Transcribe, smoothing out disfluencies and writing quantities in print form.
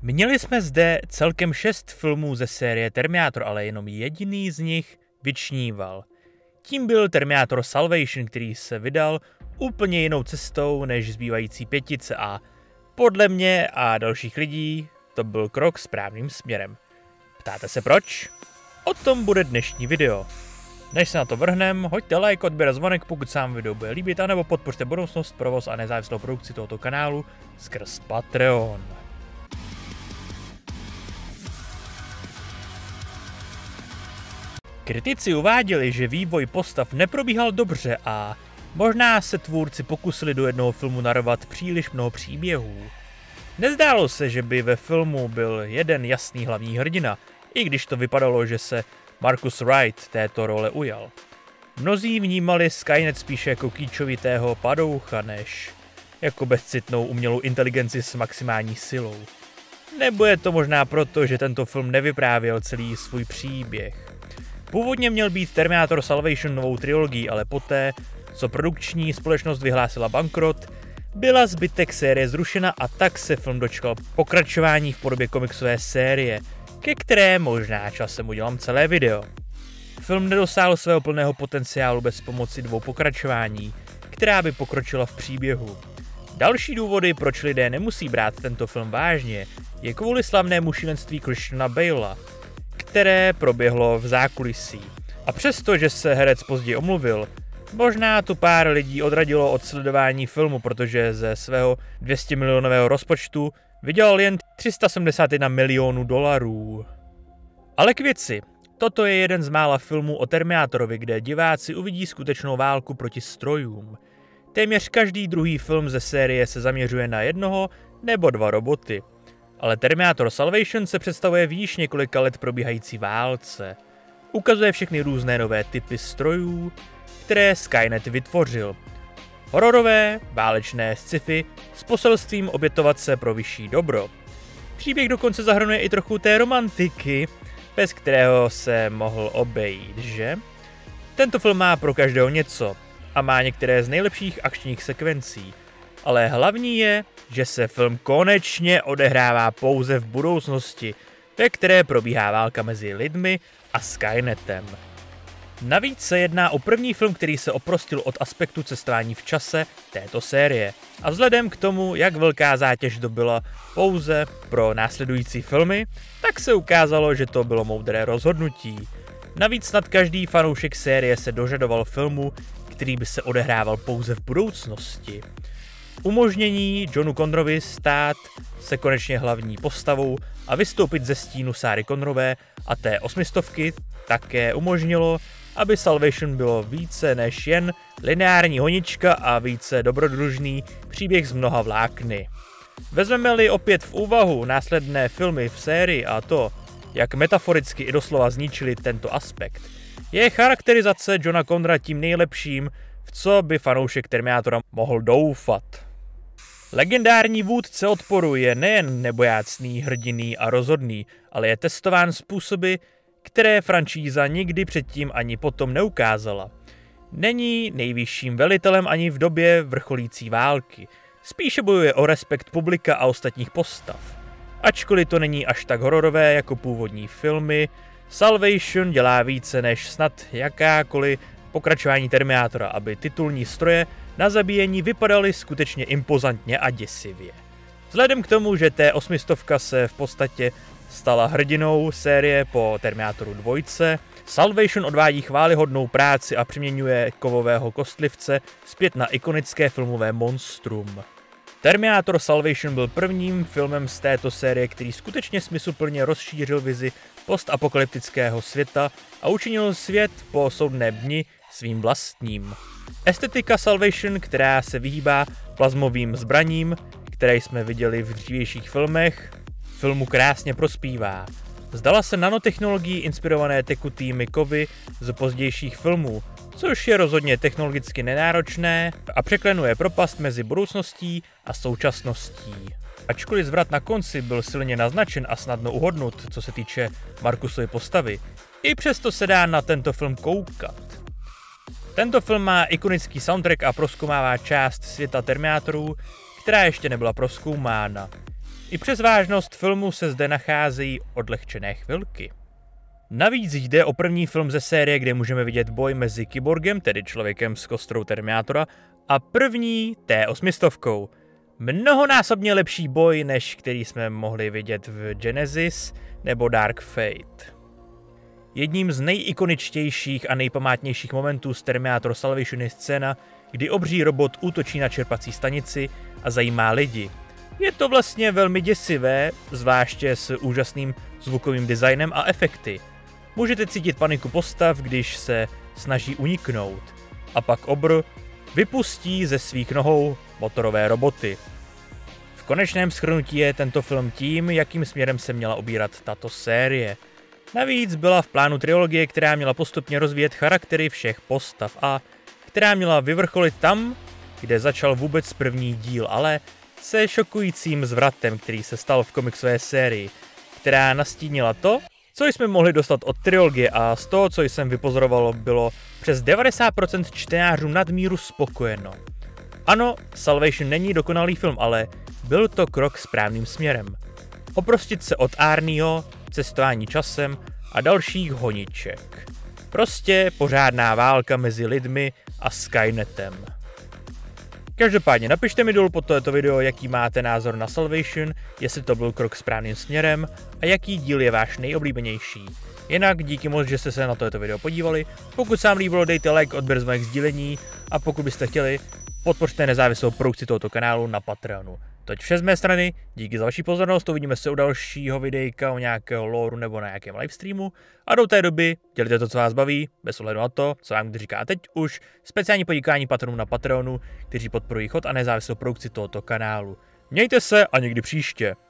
Měli jsme zde celkem 6 filmů ze série Terminator, ale jenom jediný z nich vyčníval. Tím byl Terminator Salvation, který se vydal úplně jinou cestou než zbývající pětice a podle mě a dalších lidí to byl krok správným směrem. Ptáte se proč? O tom bude dnešní video. Než se na to vrhnem, hoďte like, odběr a zvonek, pokud se vám video bude líbit, anebo podpořte budoucnost, provoz a nezávislou produkci tohoto kanálu skrz Patreon. Kritici uváděli, že vývoj postav neprobíhal dobře a možná se tvůrci pokusili do jednoho filmu narvat příliš mnoho příběhů. Nezdálo se, že by ve filmu byl jeden jasný hlavní hrdina, i když to vypadalo, že se Marcus Wright této role ujal. Mnozí vnímali Skynet spíše jako kýčovitého padoucha, než jako bezcitnou umělou inteligenci s maximální silou. Nebo je to možná proto, že tento film nevyprávěl celý svůj příběh. Původně měl být Terminator Salvation novou trilogií, ale poté, co produkční společnost vyhlásila bankrot, byla zbytek série zrušena a tak se film dočkal pokračování v podobě komiksové série, ke které možná časem udělám celé video. Film nedosáhl svého plného potenciálu bez pomoci 2 pokračování, která by pokročila v příběhu. Další důvody, proč lidé nemusí brát tento film vážně, je kvůli slavnému šílenství Christiana Balea, které proběhlo v zákulisí. A přesto, že se herec později omluvil, možná tu pár lidí odradilo od sledování filmu, protože ze svého 200 milionového rozpočtu vydělal jen 371 milionů dolarů. Ale k věci. Toto je jeden z mála filmů o Terminátorovi, kde diváci uvidí skutečnou válku proti strojům. Téměř každý druhý film ze série se zaměřuje na jednoho nebo 2 roboty. Ale Terminator Salvation se představuje v již několika let probíhající válce. Ukazuje všechny různé nové typy strojů, které Skynet vytvořil. Hororové, válečné sci-fi s poselstvím obětovat se pro vyšší dobro. Příběh dokonce zahrnuje i trochu té romantiky, bez kterého se mohl obejít, že? Tento film má pro každého něco a má některé z nejlepších akčních sekvencí. Ale hlavní je, že se film konečně odehrává pouze v budoucnosti, ve které probíhá válka mezi lidmi a Skynetem. Navíc se jedná o první film, který se oprostil od aspektu cestování v čase této série. A vzhledem k tomu, jak velká zátěž to byla pouze pro následující filmy, tak se ukázalo, že to bylo moudré rozhodnutí. Navíc snad každý fanoušek série se dožadoval filmu, který by se odehrával pouze v budoucnosti. Umožnění Johnu Connerovi stát se konečně hlavní postavou a vystoupit ze stínu Sary Connerové a té 800 také umožnilo, aby Salvation bylo více než jen lineární honička a více dobrodružný příběh z mnoha vlákny. Vezmeme-li opět v úvahu následné filmy v sérii a to, jak metaforicky i doslova zničili tento aspekt, je charakterizace Johna Connora tím nejlepším, v co by fanoušek Terminátora mohl doufat. Legendární vůdce odporu je nejen nebojácný, hrdinný a rozhodný, ale je testován způsoby, které franšíza nikdy předtím ani potom neukázala. Není nejvyšším velitelem ani v době vrcholící války, spíše bojuje o respekt publika a ostatních postav. Ačkoliv to není až tak hororové jako původní filmy, Salvation dělá více než snad jakákoliv pokračování Terminátora, aby titulní stroje na zabíjení vypadaly skutečně impozantně a děsivě. Vzhledem k tomu, že T-800 se v podstatě stala hrdinou série po Terminátoru 2, Salvation odvádí chvályhodnou práci a přeměňuje kovového kostlivce zpět na ikonické filmové monstrum. Terminator Salvation byl prvním filmem z této série, který skutečně smysluplně rozšířil vizi postapokalyptického světa a učinil svět po soudném dni svým vlastním. Estetika Salvation, která se vyhýbá plazmovým zbraním, které jsme viděli v dřívějších filmech, filmu krásně prospívá. Zdala se nanotechnologií inspirované tekutými kovy z pozdějších filmů, což je rozhodně technologicky nenáročné a překlenuje propast mezi budoucností a současností. Ačkoliv zvrat na konci byl silně naznačen a snadno uhodnut, co se týče Marcusovy postavy, i přesto se dá na tento film koukat. Tento film má ikonický soundtrack a prozkoumává část světa Terminátorů, která ještě nebyla prozkoumána. I přes vážnost filmu se zde nacházejí odlehčené chvilky. Navíc jde o první film ze série, kde můžeme vidět boj mezi kyborgem, tedy člověkem s kostrou Terminátora, a první T-800. Mnohonásobně lepší boj, než který jsme mohli vidět v Genesis nebo Dark Fate. Jedním z nejikoničtějších a nejpamátnějších momentů z Terminator Salvation je scéna, kdy obří robot útočí na čerpací stanici a zajímá lidi. Je to vlastně velmi děsivé, zvláště s úžasným zvukovým designem a efekty. Můžete cítit paniku postav, když se snaží uniknout. A pak obr vypustí ze svých nohou motorové roboty. V konečném shrnutí je tento film tím, jakým směrem se měla obírat tato série. Navíc byla v plánu trilogie, která měla postupně rozvíjet charaktery všech postav a která měla vyvrcholit tam, kde začal vůbec první díl, ale se šokujícím zvratem, který se stal v komiksové sérii, která nastínila to, co jsme mohli dostat od trilogie, a z toho, co jsem vypozoroval, bylo přes 90% čtenářů nadmíru spokojeno. Ano, Salvation není dokonalý film, ale byl to krok správným směrem. Oprostit se od Arnieho, cestování časem a dalších honiček. Prostě pořádná válka mezi lidmi a Skynetem. Každopádně napište mi dolů pod tohleto video, jaký máte názor na Salvation, jestli to byl krok správným směrem a jaký díl je váš nejoblíbenější. Jinak díky moc, že jste se na tohleto video podívali, pokud se vám líbilo, dejte like, odběr z mých sdílení a pokud byste chtěli, podpořte nezávislou produkci tohoto kanálu na Patreonu. Toť vše z mé strany, díky za vaši pozornost, uvidíme se u dalšího videjka o nějakého lore nebo na nějakém livestreamu a do té doby dělejte to, co vás baví, bez ohledu na to, co vám kdo říká. Teď už speciální podíkání patronům na Patreonu, kteří podporují chod a nezávislou produkci tohoto kanálu. Mějte se a někdy příště.